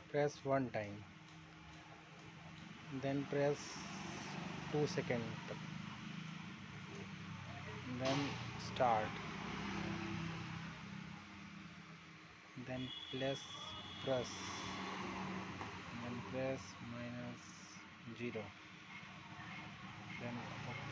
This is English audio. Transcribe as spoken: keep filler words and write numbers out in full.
press one time, then press two second, then start, then plus press, then press minus zero, then